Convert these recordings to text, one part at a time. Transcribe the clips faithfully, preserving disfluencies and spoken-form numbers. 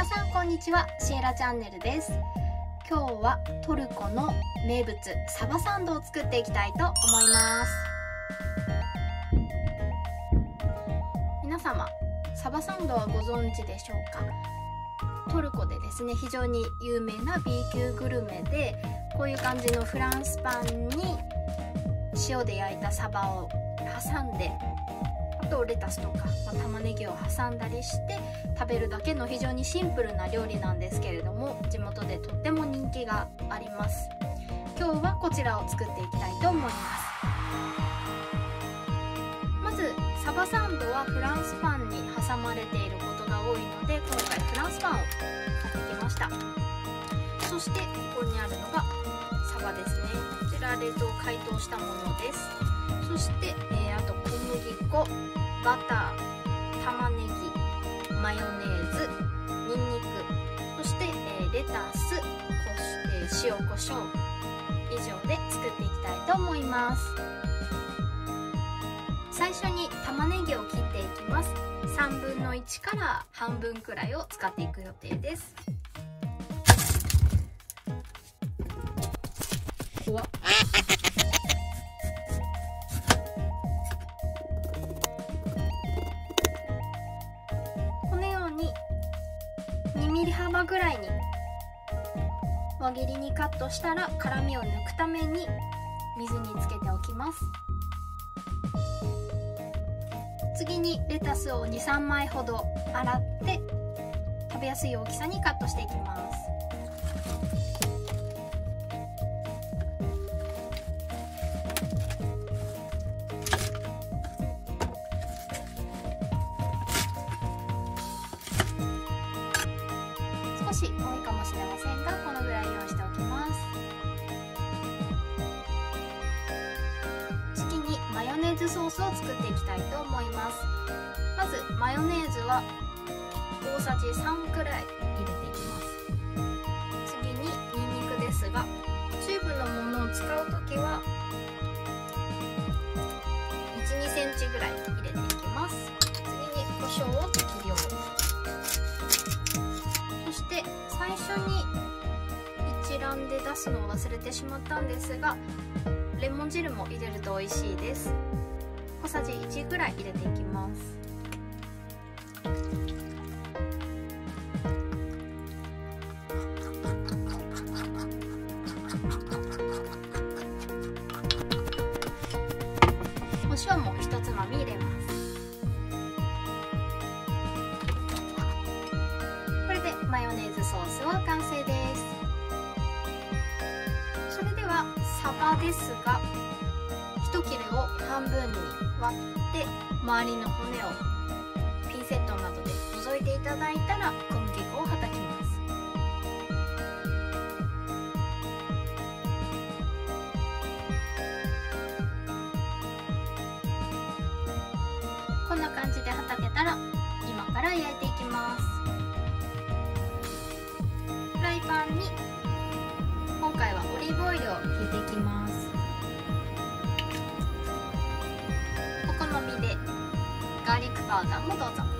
皆さんこんにちは、シエラチャンネルです。今日はトルコの名物サバサンドを作っていきたいと思います。皆様、サバサンドはご存知でしょうか？トルコでですね、非常に有名な B 級グルメで、こういう感じのフランスパンに塩で焼いたサバを挟んで、あとレタスとか、まあ、玉ねぎを挟んだりして食べるだけの非常にシンプルな料理なんですけれども、地元でとっても人気があります。今日はこちらを作っていきたいと思います。まずサバサンドはフランスパンに挟まれていることが多いので、今回フランスパンを買ってきました。そしてここにあるのがサバですね。こちら冷凍解凍したものです。そして、えー、あと小麦粉、バター、玉ねぎ、マヨネーズ、ニンニク、そして、えー、レタス、こして、塩コショウ以上で作っていきたいと思います。最初に玉ねぎを切っていきます。さんぶんのいちから半分くらいを使っていく予定です。怖っ。このようににミリ幅ぐらいに輪切りにカットしたら、辛みを抜くために水につけておきます。次にレタスをにさんまいほど洗って食べやすい大きさにカットしていきます。少し多いかもしれませんが、このぐらい用意しておきます。次にマヨネーズソースを作っていきたいと思います。まずマヨネーズは大さじさんくらい入れていきます。次にニンニクですが、チューブのものを使うときはいち、にセンチぐらい入れていきます。次に胡椒を適量、そして最初に一覧で出すのを忘れてしまったんですが、レモン汁も入れると美味しいです。小さじいちぐらい入れていきます。お塩もひとつまみ入れます。これでマヨネーズソースは完成です。それではサバですが、一切れを半分に割って周りの骨をピンセットなどで除いていただいたら、小麦粉をはたきます。こんな感じではたけたら、今から焼いていきます。フライパンに今回はオリーブオイルを引いていきます。お好みでガーリックパウダーもどうぞ。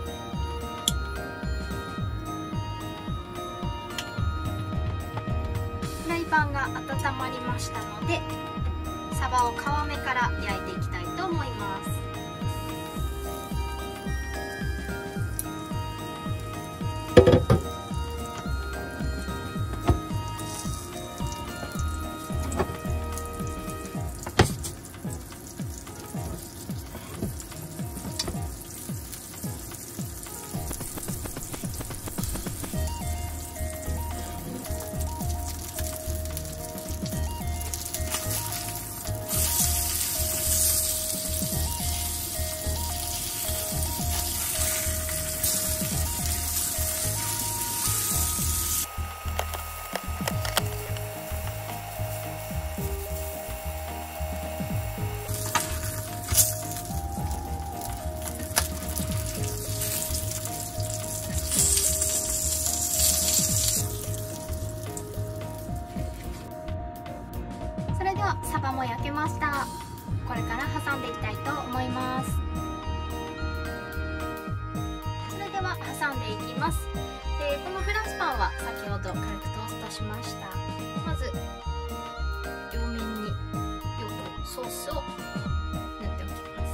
フライパンが温まりましたので、サバを皮目から焼いていきたいと思います。サバも焼けました。これから挟んでいきたいと思います。それでは挟んでいいきます。でこのフランスパンは先ほど軽くトーストしました。まず両面によくソースを塗っておきます。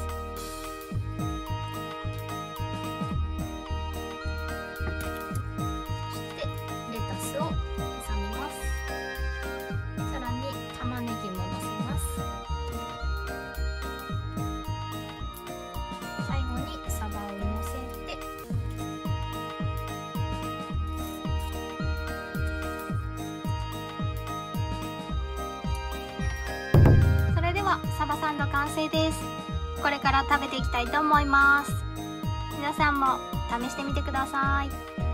そしてレタスを挟みます。さらに玉ねぎものせます。最後にサバをのせて、それではサバサンド完成です。これから食べていきたいと思います。皆さんも試してみてください。